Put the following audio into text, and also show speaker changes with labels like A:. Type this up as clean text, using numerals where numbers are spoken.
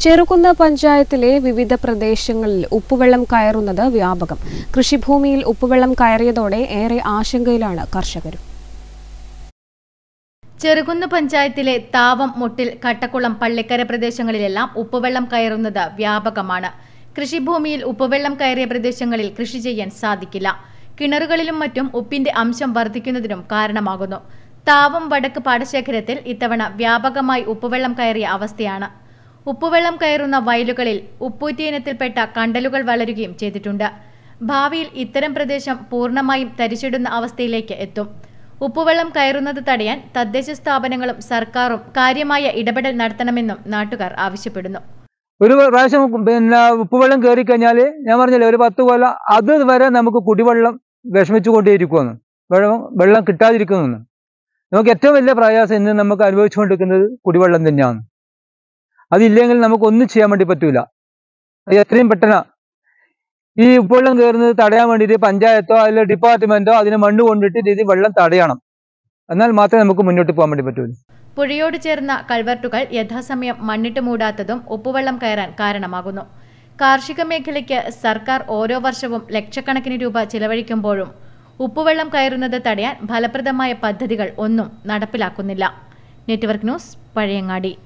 A: ചെറുകുന്ന് പഞ്ചായത്തിലെ വിവിധ പ്രദേശങ്ങളിൽ ഉപ്പുവെള്ളം കയറുന്നത് വ്യാപകം. കൃഷിഭൂമിയിൽ ഉപ്പുവെള്ളം കയറിയതോടെ ഏറെ ആശങ്കയിലാണ് കർഷകർ.
B: ചെറുകുന്ന് പഞ്ചായത്തിലെ താവം, മുട്ടിൽ, കട്ടക്കുളം, പള്ളിക്കര പ്രദേശങ്ങളിലെല്ലാം ഉപ്പുവെള്ളം കയറുന്നത് വ്യാപകമാണ്. കൃഷിഭൂമിയിൽ ഉപ്പുവെള്ളം കയറിയ പ്രദേശങ്ങളിൽ കൃഷി ചെയ്യാൻ സാധിക്കില്ല. കിണറുകളിലും മറ്റും ഉപ്പിന്റെ അംശം വർദ്ധിക്കുന്നതിനും കാരണമാകുന്നു. താവം വടക്ക് പാടശേഖരത്തിൽ ഇത്തവണ വ്യാപകമായി ഉപ്പുവെള്ളം കയറിയ അവസ്ഥയാണ്. ഉപ്പുവെള്ളം കയറുന്ന വയലുകളിൽ ഉപ്പൂറ്റി ഇനത്തിൽപ്പെട്ട കണ്ടലുകൾ വളരുകയും ചെയ്തിട്ടുണ്ട്. ഭാവിയിൽ ഇത്തരം പ്രദേശം പൂർണ്ണമായും തരിച്ചിടുന്ന അവസ്ഥയിലേക്ക് എത്തും. ഉപ്പുവെള്ളം കയറുന്നത് തടയാൻ തദ്ദേശ സ്ഥാപനങ്ങളും സർക്കാരും കാര്യമായ ഇടപെടൽ നടത്തണമെന്നും നാട്ടുകാർ ആവശ്യപ്പെടുന്നു.
C: ഒരു പ്രാവശ്യം ഉപ്പുവെള്ളം കയറി കഴിഞ്ഞാൽ ഞാൻ പറഞ്ഞില്ലേ, ഒരു 10 കൊല്ലം അതുവരെ നമുക്ക് കുടിവെള്ളം വിഷമിച്ചുകൊണ്ടേയിരിക്കുമെന്ന്, വെള്ളം കിട്ടാതിരിക്കുമെന്ന്. നമുക്ക് ഏറ്റവും വലിയ പ്രയാസം ഇന്ന് നമുക്ക് അനുഭവിച്ചുകൊണ്ടിരിക്കുന്നത് കുടിവെള്ളം തന്നെയാണ്. അതില്ലെങ്കിൽ നമുക്കൊന്നും ചെയ്യാൻ വേണ്ടി പറ്റൂല. എത്രയും പെട്ടെന്ന് ഈ ഉപ്പുവെള്ളം കയറുന്നത് തടയാൻ വേണ്ടിയിട്ട് പഞ്ചായത്തോ അതിലെ ഡിപ്പാർട്ട്മെന്റോ അതിന് മണ്ണ് കൊണ്ടിട്ട് ഇത് വെള്ളം തടയണം. എന്നാൽ മാത്രമേ നമുക്ക് മുന്നോട്ട് പോകാൻ വേണ്ടി പറ്റൂലൂ.
B: പുഴയോട് ചേർന്ന കൾവർട്ടുകൾ യഥാസമയം മണ്ണിട്ട് മൂടാത്തതും ഉപ്പുവെള്ളം കയറാൻ കാരണമാകുന്നു. കാർഷിക മേഖലയ്ക്ക് സർക്കാർ ഓരോ വർഷവും ലക്ഷക്കണക്കിന് രൂപ ചിലവഴിക്കുമ്പോഴും ഉപ്പുവെള്ളം കയറുന്നത് തടയാൻ ഫലപ്രദമായ പദ്ധതികൾ ഒന്നും നടപ്പിലാക്കുന്നില്ല. Network news, Pazhayangadi.